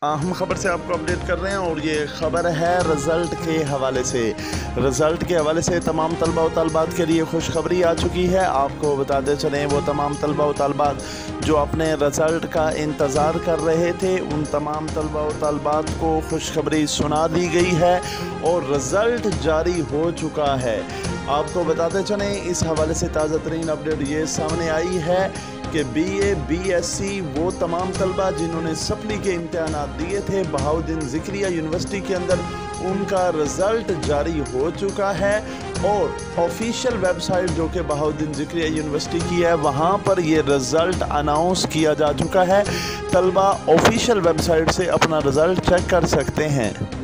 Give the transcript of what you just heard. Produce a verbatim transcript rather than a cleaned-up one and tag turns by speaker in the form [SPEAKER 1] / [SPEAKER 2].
[SPEAKER 1] अहम खबर से आपको अपडेट कर रहे हैं और ये खबर है रिज़ल्ट के हवाले से। रिज़ल्ट के हवाले से तमाम तलबा व तलबात के लिए खुशखबरी आ चुकी है। आपको बताते चलें, वो तमाम तलबा व तलबात जो अपने रिज़ल्ट का इंतज़ार कर रहे थे, उन तमाम तलबा व तलबात को खुशखबरी सुना दी गई है और रिज़ल्ट जारी हो चुका है। आपको बताते चलें, इस हवाले से ताज़ा तरीन अपडेट ये सामने आई है कि B A B S C वो तमाम तलबा जिन्होंने सप्ली के इम्तहानात दिए थे बहाउद्दीन ज़िक्रिया यूनिवर्सिटी के अंदर, उनका रिज़ल्ट जारी हो चुका है और ऑफिशियल वेबसाइट जो कि बहाउद्दीन ज़िक्रिया यूनिवर्सिटी की है, वहाँ पर ये रिज़ल्ट अनाउंस किया जा चुका है। तलबा ऑफिशियल वेबसाइट से अपना रिज़ल्ट चेक कर सकते हैं।